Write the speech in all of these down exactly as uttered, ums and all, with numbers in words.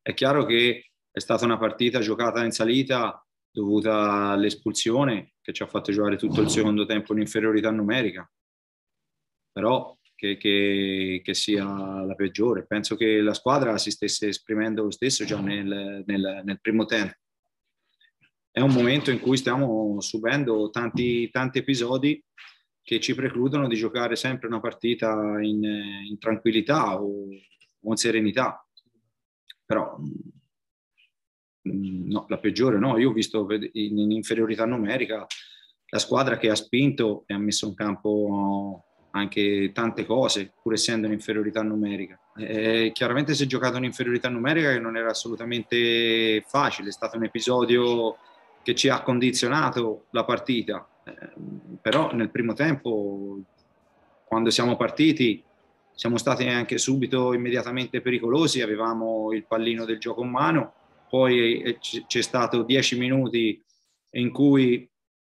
È chiaro che è stata una partita giocata in salita dovuta all'espulsione che ci ha fatto giocare tutto il secondo tempo in inferiorità numerica, però che, che, che sia la peggiore. Penso che la squadra si stesse esprimendo lo stesso già nel, nel, nel primo tempo. È un momento in cui stiamo subendo tanti, tanti episodi che ci precludono di giocare sempre una partita in, in tranquillità o, o in serenità. Però no, la peggiore no. Io ho visto in, in inferiorità numerica la squadra che ha spinto e ha messo in campo anche tante cose, pur essendo in inferiorità numerica. E chiaramente si è giocato in inferiorità numerica che non era assolutamente facile, è stato un episodio che ci ha condizionato la partita, eh, però nel primo tempo, quando siamo partiti, siamo stati anche subito immediatamente pericolosi, avevamo il pallino del gioco in mano, poi c'è stato dieci minuti in cui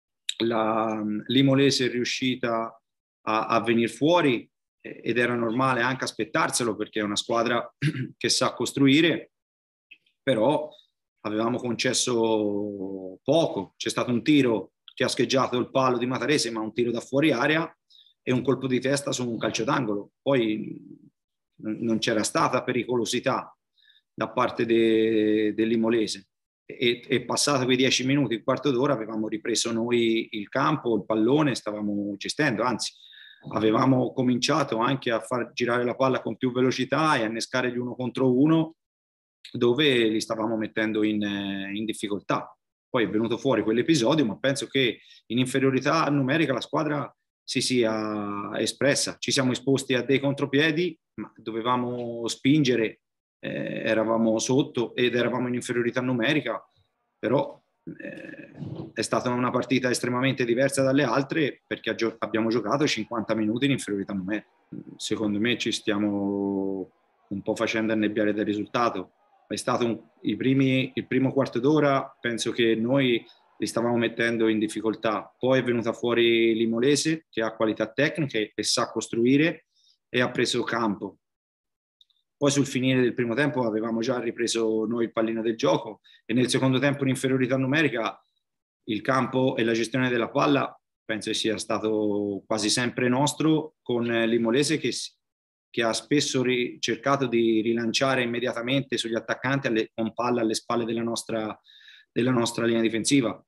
la, l'Imolese è riuscita a, a venire fuori ed era normale anche aspettarselo perché è una squadra che sa costruire, però avevamo concesso poco. C'è stato un tiro che ha scheggiato il palo di Matarese, ma un tiro da fuori area e un colpo di testa su un calcio d'angolo. Poi non c'era stata pericolosità da parte de, dell'Imolese. E, e passato quei dieci minuti, un quarto d'ora, avevamo ripreso noi il campo, il pallone, stavamo gestendo, anzi avevamo cominciato anche a far girare la palla con più velocità e a innescare gli uno contro uno dove li stavamo mettendo in, in difficoltà. Poi è venuto fuori quell'episodio, ma penso che in inferiorità numerica la squadra si sia espressa. Ci siamo esposti a dei contropiedi, ma dovevamo spingere, eh, eravamo sotto ed eravamo in inferiorità numerica, però eh, è stata una partita estremamente diversa dalle altre perché abbiamo giocato cinquanta minuti in inferiorità numerica. Secondo me ci stiamo un po' facendo annebbiare dal risultato. È stato un, i primi, il primo quarto d'ora, penso che noi li stavamo mettendo in difficoltà. Poi è venuta fuori l'Imolese che ha qualità tecniche e sa costruire e ha preso campo. Poi sul finire del primo tempo avevamo già ripreso noi il pallino del gioco e nel secondo tempo in inferiorità numerica il campo e la gestione della palla penso sia stato quasi sempre nostro, con l'Imolese che, che ha spesso ri, cercato di rilanciare immediatamente sugli attaccanti alle, con palla alle spalle della nostra, della nostra linea difensiva.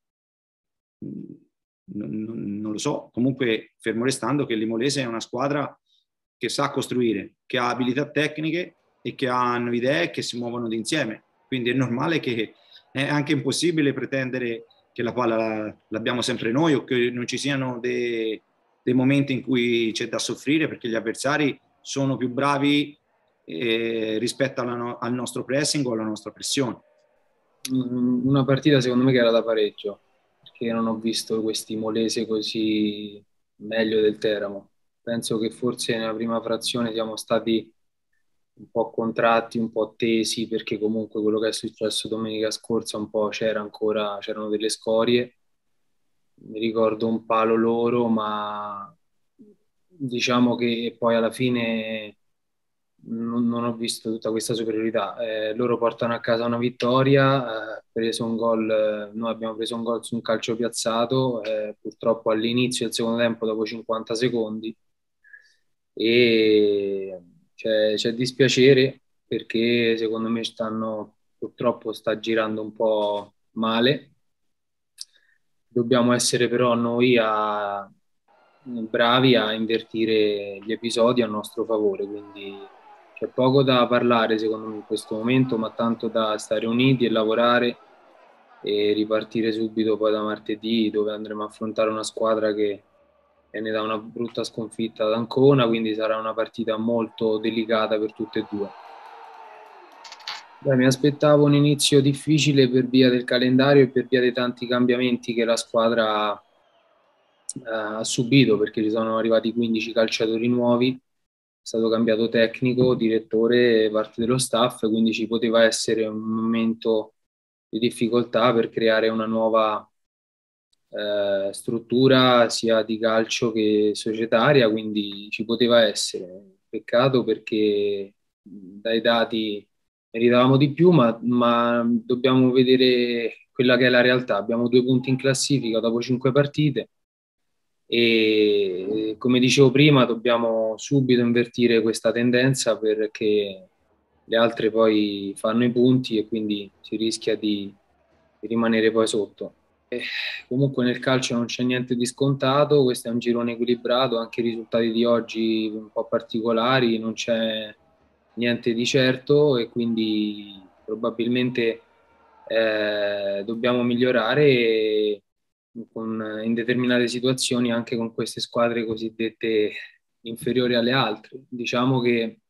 Non, non, non lo so, comunque fermo restando che l'Imolese è una squadra che sa costruire, che ha abilità tecniche e che hanno idee che si muovono d'insieme, quindi è normale che è anche impossibile pretendere che la palla l'abbiamo sempre noi o che non ci siano dei, dei momenti in cui c'è da soffrire perché gli avversari sono più bravi eh, rispetto alla, al nostro pressing o alla nostra pressione. Una partita secondo me che era da pareggio, perché non ho visto questi Molese così meglio del Teramo. Penso che forse nella prima frazione siamo stati un po' contratti, un po' tesi, perché comunque quello che è successo domenica scorsa un po' c'era ancora, c'erano delle scorie. Mi ricordo un palo loro, ma diciamo che poi alla fine non, non ho visto tutta questa superiorità. Eh, loro portano a casa una vittoria, eh, preso un gol, eh, noi abbiamo preso un gol su un calcio piazzato, eh, purtroppo all'inizio del secondo tempo, dopo cinquanta secondi, e c'è, c'è dispiacere perché secondo me stanno, purtroppo sta girando un po' male. Dobbiamo essere però noi a, bravi a invertire gli episodi a nostro favore, quindi c'è poco da parlare secondo me in questo momento, ma tanto da stare uniti e lavorare e ripartire subito poi da martedì, dove andremo a affrontare una squadra che viene da una brutta sconfitta ad Ancona, quindi sarà una partita molto delicata per tutte e due. Beh, mi aspettavo un inizio difficile per via del calendario e per via dei tanti cambiamenti che la squadra eh, ha subito, perché ci sono arrivati quindici calciatori nuovi, è stato cambiato tecnico, direttore, parte dello staff, quindi ci poteva essere un momento di difficoltà per creare una nuova eh, struttura sia di calcio che societaria, quindi ci poteva essere. Peccato perché dai dati meritavamo di più, ma, ma dobbiamo vedere quella che è la realtà. Abbiamo due punti in classifica dopo cinque partite e, come dicevo prima, dobbiamo subito invertire questa tendenza perché le altre poi fanno i punti e quindi si rischia di, di rimanere poi sotto. E comunque nel calcio non c'è niente di scontato, questo è un girone equilibrato, anche i risultati di oggi un po' particolari, non c'è niente di certo e quindi probabilmente eh, dobbiamo migliorare e con, in determinate situazioni anche con queste squadre cosiddette inferiori alle altre. Diciamo che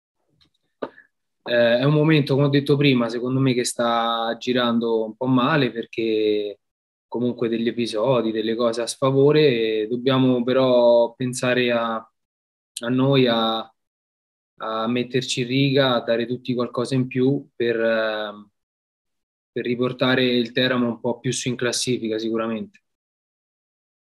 eh, è un momento, come ho detto prima, secondo me che sta girando un po' male perché comunque degli episodi, delle cose a sfavore, dobbiamo però pensare a, a noi, a, a metterci in riga, a dare tutti qualcosa in più per, eh, per riportare il Teramo un po' più su in classifica sicuramente.